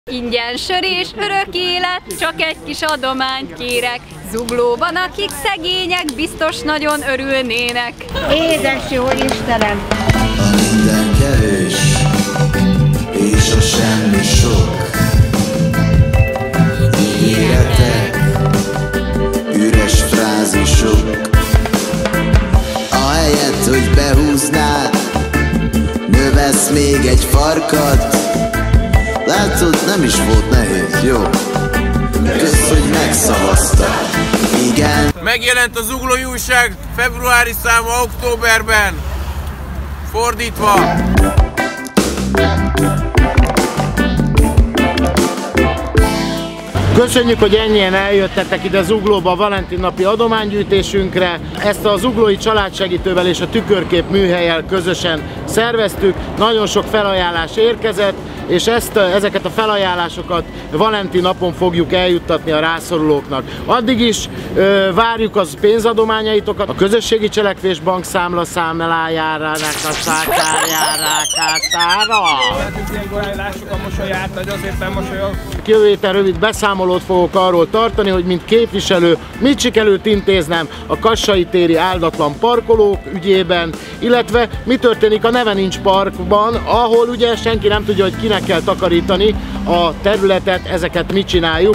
Ingyen sör és örök élet, csak egy kis adományt kérek. Zuglóban, akik szegények, biztos nagyon örülnének. Édes jó Istenem! A minden kevés, és a semmi sok. Ígéretek, üres frázisok. Ahelyett, hogy behúznád, növesz még egy farkat. Látod, nem is volt nehéz, jó? Kösz, hogy megszavaztad. Igen. Megjelent a Zuglói Újság februári száma októberben. Fordítva. Köszönjük, hogy ennyien eljöttetek ide Zuglóba a Valentin napi adománygyűjtésünkre. Ezt a Zuglói Családsegítővel és a Tükörkép műhellyel közösen szerveztük. Nagyon sok felajánlás érkezett, és ezeket a felajánlásokat Valentin napon fogjuk eljuttatni a rászorulóknak. Addig is várjuk az pénzadományaitokat a Közösségi Cselekvés Bank számlájára. Lássuk a mosolyát, hogy azért nem mosolyog. Jövő héten rövid beszámolót fogok arról tartani, hogy mint képviselő mit sikerült intéznem a Kassai téri áldatlan parkolók ügyében, illetve mi történik a Neve Nincs Parkban, ahol ugye senki nem tudja, hogy kinek kell takarítani a területet, ezeket mit csináljuk.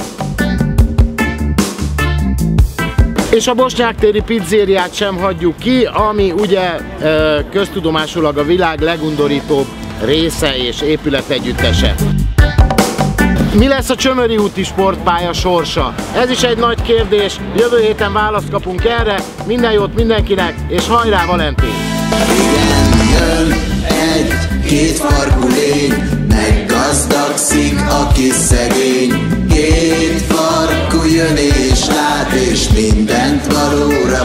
És a Bosnyák téri pizzériát sem hagyjuk ki, ami ugye köztudomásulag a világ legundorítóbb része és épületegyüttese. Mi lesz a Csömöri úti sportpálya sorsa? Ez is egy nagy kérdés, jövő héten választ kapunk erre. Minden jót mindenkinek, és hajrá Valentin! Igen, jön egy kétfarkú lény, meggazdagszik, aki szegény. Kétfarkú jön és lát, és mindent valóra